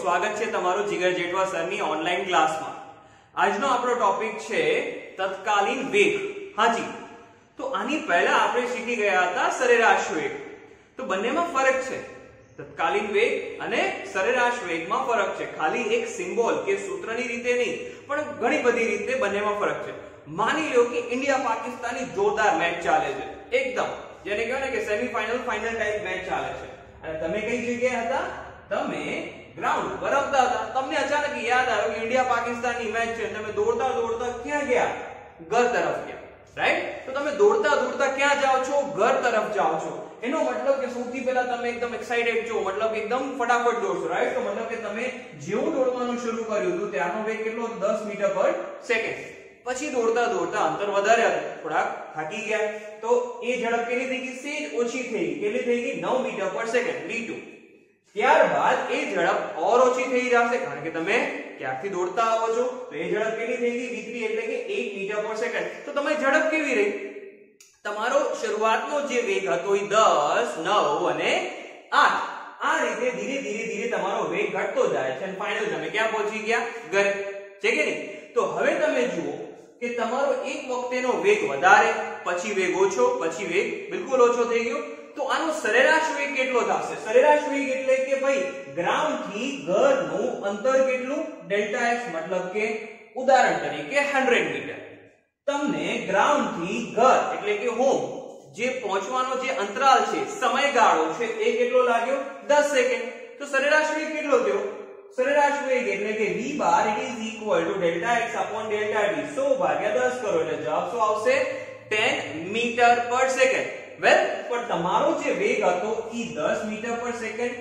સ્વાગત છે તમારું જીગર જેઠવા સરની ઓનલાઈન ક્લાસમાં। આજનો આપણો ટોપિક છે તત્કાલીન વેગ। હાજી, તો આની પહેલા આપણે શીખી ગયા હતા સરેરાશ વેગ। તો બંનેમાં ફરક છે, તત્કાલીન વેગ અને સરેરાશ વેગમાં ફરક છે। ખાલી એક સિમ્બોલ કે સૂત્રની રીતે નહીં, પણ ઘણી બધી રીતે બંનેમાં ફરક છે। માની લો કે ઇન્ડિયા પાકિસ્તાનની જોરદાર મેચ ચાલે છે, એકદમ જેને કહેવાય ને કે સેમીફાઇનલ ફાઇનલ ટાઈપ મેચ ચાલે છે, અને તમે કઈ જગ્યાએ હતા? તમે ગ્રાઉન્ડ પર રમતા હતા। તમને અચાનક યાદ આવ્યું કે ઇન્ડિયા પાકિસ્તાનની મેચ છે, તમે દોડતા દોડતા ક્યાં ગયા? ઘર તરફ ગયા, રાઈટ? તો તમે દોડતા દોડતા ક્યાં જાઓ છો? ઘર તરફ જાઓ છો। એનો મતલબ કે સૌથી પહેલા તમે એકદમ એક્સાઇટેડ છો, મતલબ એકદમ ફટાફટ દોડશો, રાઈટ? તો મતલબ કે તમે જેવું દોડવાનું શરૂ કર્યું હતું ત્યારનો વેગ કેટલો? 10 મીટર પર સેકન્ડ। પછી દોડતા દોડતા અંતર વધારે હતું, થોડા થાકી ગયા, તો એ ઝડપ કેટલી થઈ ગઈ? સેજ ઓછી થઈ ગઈ। કેટલી થઈ ગઈ? 9 મીટર પર સેકન્ડ, v2। ત્યારબાદ એ ઝડપ ઓર ઓછી થઈ જશે, કારણ કે તમે ક્યાંથી દોડતા આવો છો, તો એ ઝડપ કેટલી થઈ ગઈ? v3 એટલે કે 8 મીટર પર સેકન્ડ। તો તમારી ઝડપ કેવી રહી? તમારો શરૂઆતનો જે વેગ હતો એ 10, 9 અને 8, આ રીતે ધીરે ધીરે ધીરે તમારો વેગ ઘટતો જાય છે, અને ફાઇનલ તમે ક્યાં પહોંચી ગયા? ઘરે, છે કે નહીં? તો હવે તમે જુઓ કે તમારો એક વખતેનો વેગ વધારે, પછી વેગ ઓછો, પછી વેગ બિલકુલ ઓછો થઈ ગયો। તો આનો સરેરાશ વેગ કેટલો થશે? સરેરાશ વેગ એટલે કે ભાઈ ગ્રાઉન્ડ થી ઘરનું અંતર કેટલું? ડેલ્ટા x, મતલબ કે ઉદાહરણ તરીકે 100 મીટર। તમને ગ્રાઉન્ડ થી ઘર એટલે કે હોમ જે પહોંચવાનો જે અંતરાલ છે, સમયગાળો છે, એ કેટલો લાગ્યો? 10 સેકન્ડ। તો સરેરાશ વેગ કેટલો થયો? સરેરાશ વેગ એટલે કે v bar it is equal to delta x upon delta t, 100 ભાગ્યા 10 કરો એટલે જવાબ શું આવશે? 10 મીટર પર સેકન્ડ। વેલ, પણ તમારો જે વેગ હતો ઈ 10 મીટર પર સેકન્ડ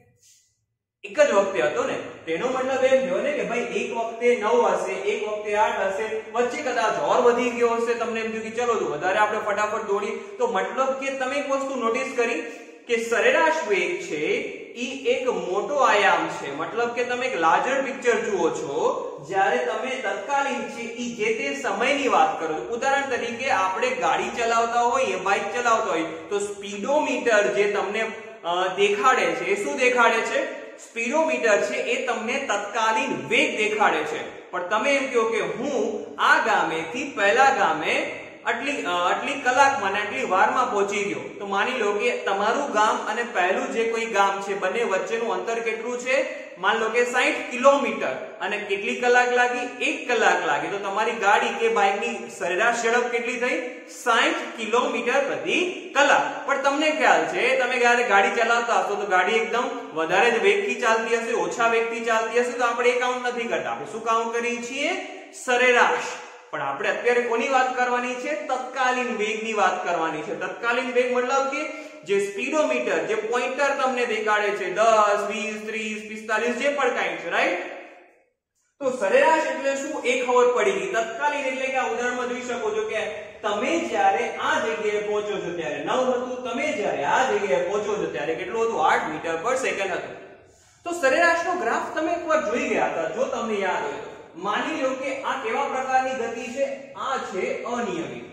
એક જ વખતે હતો ને, તેનો મતલબ એમ થયો ને કે ભાઈ એક વખતે 9 હશે, એક વખતે 8 હશે, વચ્ચે કદાચ ઓર વધી ગયો હશે, તમને એમ થયું કે ચલો તો વધારે આપણે ફટાફટ દોડી। તો મતલબ કે તમે એક વસ્તુ નોટિસ કરી કે સરેરાશ વેગ છે ઈ એક મોટો આયામ છે, મતલબ કે તમે એક લાર્જર પિક્ચર જુઓ છો। જ્યારે તમે તત્કાલીન છે ઈ જે તે સમયની વાત કરો છો, ઉદાહરણ તરીકે આપણે ગાડી ચલાવતા હોઈએ, બાઇક ચલાવતા હોઈએ, તો સ્પીડોમીટર જે તમને દેખાડે છે, એ શું દેખાડે છે? સ્પીડોમીટર છે એ તમને તત્કાલીન વેગ દેખાડે છે। પણ તમે એમ કહો કે હું આ ગામેથી પહેલા ગામે આટલી કલાકમાં આટલી વારમાં પહોંચી ગયો, તો માની લો કે તમારું ગામ અને પહેલું જે કોઈ ગામ છે, બંને વચ્ચેનું અંતર કેટલું છે? માન લો કે 60 કિલોમીટર, અને કેટલી કલાક લાગી? 1 કલાક લાગી। તો તમારી ગાડી કે બાઇકની સરેરાશ ઝડપ કેટલી થઈ? 60 કિલોમીટર પ્રતિ કલાક। પણ તમને ખ્યાલ છે, તમે જ્યારે ગાડી ચલાવતા હશો તો ગાડી એકદમ વધારે જ વેગથી ચાલતી હશે, ઓછા વેગથી ચાલતી હશે, તો આપણે એ કાઉન્ટ નથી કરતા, આપણે શું કાઉન્ટ કરીએ છીએ? સરેરાશ। પણ આપણે અત્યારે કોની વાત કરવાની છે? તત્કાલીન વેગની વાત કરવાની છે। તત્કાલીન વેગ મતલબ કે જે સ્પીડોમીટર, જે પોઇન્ટર તમને દેખાડે છે 10, 20, 30, 45 જે પણ કાંઈ છે, રાઈટ? તો સરેરાશ એટલે શું? એ ખબર પડી ગઈ। તત્કાલીન એટલે કે આ ઉદાહરણમાં જોઈ શકો છો કે તમે જ્યારે આ જગ્યાએ પહોંચો છો ત્યારે 9 હતું, તમે જ્યારે આ જગ્યાએ પહોંચો છો ત્યારે કેટલું હતું? 8 મીટર પર સેકન્ડ હતું। તો સરેરાશનો ગ્રાફ તમે એકવાર જોઈ ગયા હતા, જો તમને યાદ હોય તો। માની લો કે આ કેવા પ્રકારની ગતિ છે? આ છે અનિયમિત।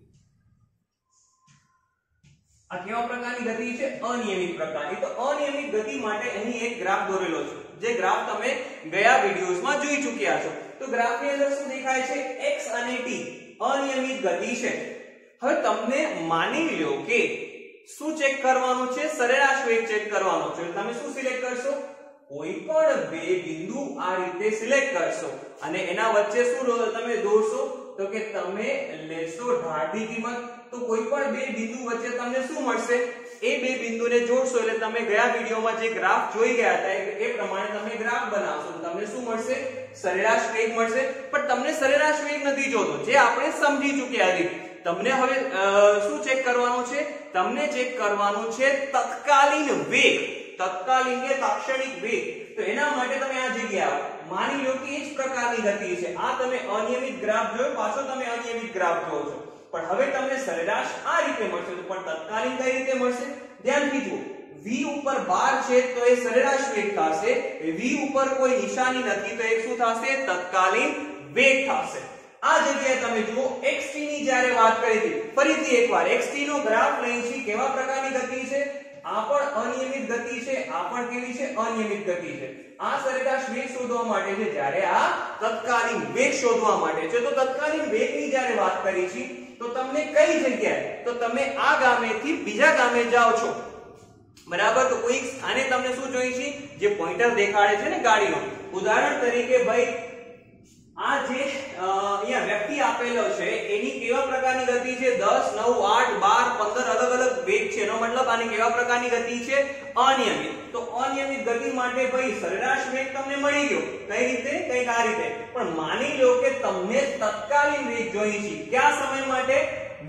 આ કેવા પ્રકારની ગતિ છે? અનિયમિત પ્રકારની। તો અનિયમિત ગતિ માટે અહીં એક ગ્રાફ દોરેલો છે, જે ગ્રાફ તમે ગયા વિડિયોઝમાં જોઈ ચૂક્યા છો। તો ગ્રાફની અંદર શું દેખાય છે? x અને t અનિયમિત ગતિ છે। હવે તમને માની લો કે શું ચેક કરવાનું છે? સરેરાશ વેગ ચેક કરવાનો છે। તમે શું સિલેક્ટ કરશો? કોઈ પણ બે બિંદુ આ રીતે સિલેક્ટ કરશો, અને એના વચ્ચે શું તમે દોરશો? તો કે તમે લેશો ઢાળની કિંમત। તો કોઈ પણ બે બિંદુ વચ્ચે તમને શું મળશે? એ બે બિંદુને જોડશો એટલે તમે ગયા વિડિયોમાં જે ગ્રાફ જોઈ ગયા હતા એ પ્રમાણે તમે ગ્રાફ બનાવશો, તો તમને શું મળશે? સરેરાશ વેગ મળશે। પણ તમને સરેરાશ વેગ નથી જોતો, જે આપણે સમજી ચૂક્યા હતી। તમને હવે શું ચેક કરવાનું છે? તમને ચેક કરવાનું છે તત્કાલીન વેગ। તત્કાલીન કે તાત્ક્ષણિક વેગ। તો એના માટે તમે આ જગ્યાએ આવો, માની લો કે એ જ પ્રકારની ગતિ છે। આ તમે અનિયમિત ગ્રાફ જોયો, પાછો તમે અનિયમિત ગ્રાફ જોવો છો, પણ હવે તમને સરેરાશ આ રીતે મળશે। તો પણ તત્કાલીન કઈ રીતે મળશે? ધ્યાનથી જુઓ, v ઉપર બાર છે તો એ સરેરાશ વેગ થશે, v ઉપર કોઈ નિશાની નથી તો એ શું થશે? તત્કાલીન વેગ થશે। આ જગ્યાએ તમે જુઓ xt ની જ્યારે વાત કરી હતી, ફરીથી એકવાર xt નો ગ્રાફ લઈ છે, કેવા પ્રકારની ગતિ છે? આ પણ અનિયમિત ગતિ છે, આ પણ કેવી છે? અનિયમિત ગતિ છે. આ સરેરાશ વેગ શોધવા માટે છે, જ્યારે આ તત્કાલીન વેગ શોધવા માટે છે. તો તત્કાલીન વેગની જ્યારે વાત કરી છે તો તમને કઈ જગ્યાએ, તો તમે આ ગામેથી બીજા ગામે જાઓ છો, બરાબર? તો કોઈ સ્થાને તમને શું જોઈએ છે? જે પોઈન્ટર દેખાડે છે ને ગાડીનો, ઉદાહરણ તરીકે ભાઈ આ જે અહીંયા વ્યક્તિ આપેલો છે એની કેવા પ્રકારની ગતિ છે? 10, 9, 8, 12, 15 અલગ અલગ વેગ છે. એનો મતલબ આની કેવા પ્રકારની ગતિ છે? અનિયમિત. તો અનિયમિત ગતિ માટે ભાઈ સરેરાશ વેગ તમને મળી ગયો. કઈ રીતે? કંઈક આ રીતે. પણ માની લો કે તમને તત્કાલીન વેગ જોઈએ છે. કયા સમય માટે?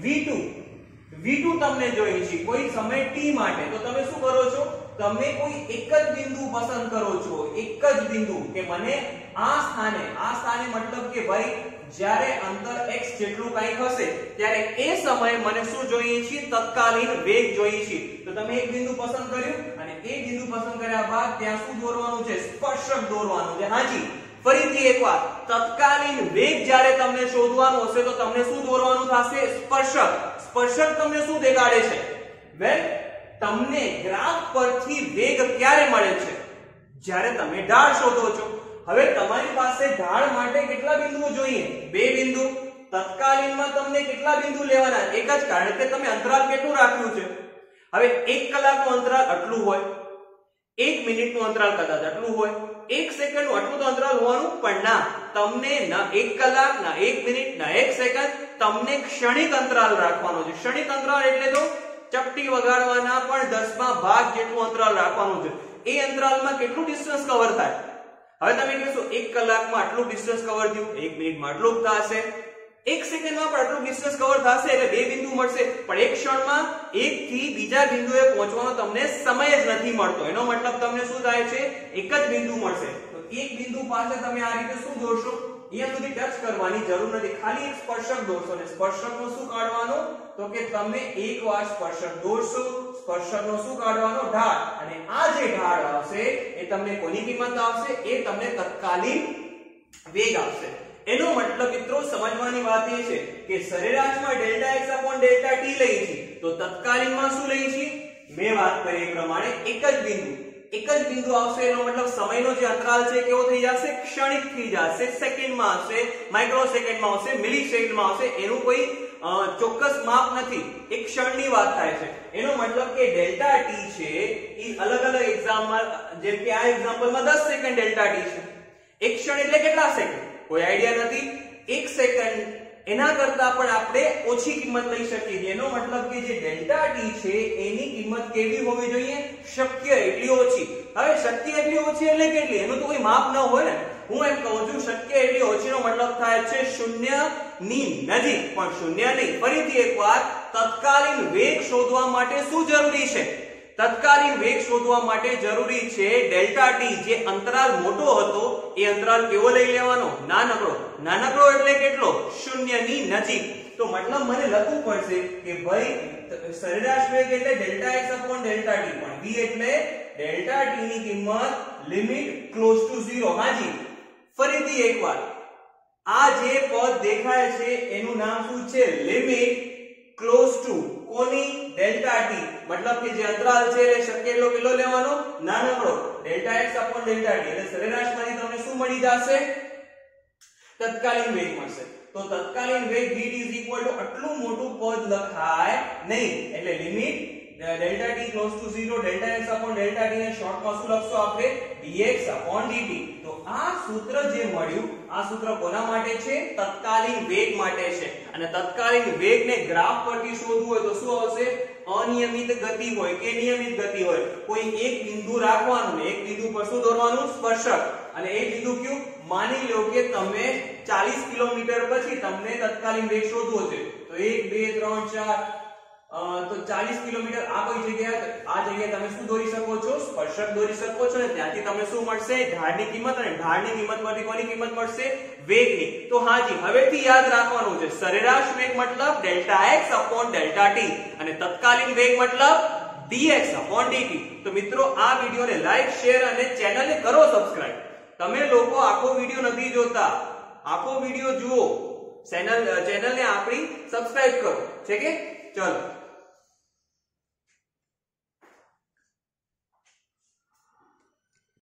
v2 તમને જોઈએ છે કોઈ સમય t માટે. તો તમે શું કરો છો? તમે કોઈ એક જ બિંદુ પસંદ કરો છો, એક જ બિંદુ, કે મને આ સ્થાને મતલબ કે ભાઈ જ્યારે અંતર x જેટલું કંઈક હશે ત્યારે એ સમયે મને શું જોઈએ છે? તત્કાલીન વેગ જોઈએ છે. તો તમે એક બિંદુ પસંદ કર્યું અને એ બિંદુ પસંદ કર્યા બાદ ત્યાં શું દોરવાનું છે? સ્પર્શક દોરવાનું છે. હાજી, ફરીથી એકવાર, તત્કાલીન વેગ જ્યારે તમને શોધવાનો હશે તો તમને શું દોરવાનું થશે? સ્પર્શક. સ્પર્શક તમને શું દેખાડે છે? વેલ, તમને ગ્રાફ પરથી વેગ ક્યારે મળે છે? જ્યારે તમે ઢાળ શોધો છો. હવે તમારી પાસે ઢાળ માટે કેટલા બિંદુઓ જોઈએ? 2 બિંદુ. તત્કાલીનમાં તમને કેટલા બિંદુ લેવાના? એક જ, કારણ કે તમે અંતરાલ કેટલું રાખ્યું છે? હવે 1 કલાકનું અંતરાલ આટલું હોય, 1 મિનિટનું અંતરાલ કદાચ આટલું હોય, 1 સેકન્ડનું આટલું તો અંતરાલ હોવાનું, પણ ના, તમને ના 1 કલાક, ના 1 મિનિટ, ના 1 સેકન્ડ, તમને ક્ષણિક અંતરાલ રાખવાનો છે. ક્ષણિક અંતરાલ એટલે તો ચપટી વગાડવાના પણ 10માં ભાગ જેટલું અંતરાલ રાખવાનું છે. એ અંતરાલમાં કેટલું ડિસ્ટન્સ કવર થાય? હવે તમે કહેશો 1 કલાકમાં આટલું ડિસ્ટન્સ કવર થયું, 1 મિનિટમાં આટલું થશે, 1 સેકન્ડમાં પણ આટલું ડિસ્ટન્સ કવર થશે, એટલે 2 બિંદુ મળશે. પણ એક ક્ષણમાં એક થી બીજા બિંદુએ પહોંચવાનો તમને સમય જ નથી મળતો. એનો મતલબ તમને શું થાય છે? એક જ બિંદુ મળશે. તો એક બિંદુ પાસે તમે આ રીતે શું દોરશો? અહીંયા સુધી ટચ કરવાની જરૂર નથી, ખાલી એક સ્પર્શક દોરશો. અને સ્પર્શકનો શું કાઢવાનો? તો કે તમે એકવાર સ્પર્શક દોરશો, સ્પર્શકનો શું કાઢવાનો? ઢાળ. અને આ જે ઢાળ આવશે એ તમને કોની કિંમત આવશે? એ તમને તત્કાલીન વેગ આવશે. એનો મતલબ મિત્રો સમજવાની વાત એ છે કે સરેરાશમાં ΔX/ΔT લઈએ છીએ, તો તત્કાલીનમાં શું લઈએ છીએ? મેં વાત કરી એ પ્રમાણે એક જ બિંદુ આવશે. એનો મતલબ સમયનો જે અંતરાલ છે કેવો થઈ જશે? ક્ષણિક થઈ જશે. સેકન્ડમાં આવશે, માઇક્રોસેકન્ડમાં આવશે, મિલિસેકન્ડમાં આવશે. એનું કોઈ ચોક્કસ માપ નથી, એક ક્ષણની વાત થાય છે. એનો મતલબ કે ΔT છે એ અલગ અલગ એક્ઝામ્પલ, જેમ કે આ એક્ઝામ્પલમાં 10 સેકન્ડ ΔT છે. એક ક્ષણ એટલે કેટલા સેકન્ડ? કોઈ આઈડિયા નથી. 1 સેકન્ડ એના કરતા પણ આપણે ઓછી કિંમત લઈ શકીએ છીએ. એનો મતલબ કે જે ΔT છે એની કિંમત કેવી હોવી જોઈએ? શક્ય એટલી ઓછી. હવે શક્ય એટલી ઓછી એટલે કેટલી? એનું તો કોઈ માપ ન હોય ને. હું એમ કહું છું શક્ય એટલી ઓછીનો મતલબ થાય છે 0 ની નજીક, પણ 0 નહીં. ફરીથી એકવાર, તત્કાલીન વેગ શોધવા માટે શું જરૂરી છે? તત્કાલીન વેગ શોધવા માટે જરૂરી છે ΔT. જે અંતરાલ મોટો હતો એ અંતરાલ કેવો લઈ લેવાનો? નાનકડો. નાનકડો એટલે કેટલો? 0 ની નજીક. તો મતલબ મને લખવું પડશે કે ભાઈ સરેરાશ વેગ એટલે ΔX/ΔT, પણ v એટલે ΔT ની કિંમત લિમિટ ક્લોઝ ટુ 0. હાજી, ફરીથી એકવાર, આ જે પદ દેખાય છે એનું નામ શું છે? લિમિટ ક્લોઝ ટુ કોની? ΔT. મતલબ કે જે અંતરાલ છે એ શક્ય એટલો કેટલો લેવાનો? નાનકડો. ΔX/ΔT. એટલે સરેરાશમાંથી તમને શું મળી જશે? તત્કાલીન વેગ મળશે. તો તત્કાલીન વેગ v આટલું મોટું પદ લખાય નહીં. એટલે limit ΔT close to 0, ΔX/ΔT ને શોર્ટમાં શું લખશો આપણે? dx/dt. તો આ સૂત્ર જે મળ્યું, આ સૂત્ર કોના માટે છે? તત્કાલીન વેગ માટે છે. અને તત્કાલીન વેગને ગ્રાફ પરથી શોધવું હોય તો શું આવશે? અનિયમિત ગતિ હોય કે નિયમિત ગતિ હોય, કોઈ એક બિંદુ રાખવાનું, એક બિંદુ પર શું દોરવાનું? સ્પર્શક. અને એ બિંદુ કયું? માની લો કે તમે 40 કિલોમીટર પછી તમને તત્કાલીન વેગ શોધવો છે. તો 1 2 3 4 તો 40 કિલોમીટર આ કોઈ જગ્યાએ, આ જગ્યાએ તમે શું દોરી શકો છો? સ્પર્શક દોરી શકો છો. ને ત્યાંથી તમને શું મળશે? ઢાળની કિંમત. અને ઢાળની કિંમત પરથી કોની કિંમત મળશે? વેગની. તો હાજી, હવેથી યાદ રાખવાનું છે સરેરાશ વેગ મતલબ ΔX/ΔT અને તત્કાલીન વેગ મતલબ dx/dt. તો મિત્રો આ વિડિયોને લાઈક, શેર અને ચેનલને કરો સબસ્ક્રાઇબ. તમે લોકો આખો વિડિયો નથી જોતા, આખો વિડિયો જુઓ, ચેનલને આપણી સબસ્ક્રાઇબ કરો. છે કે? ચલો.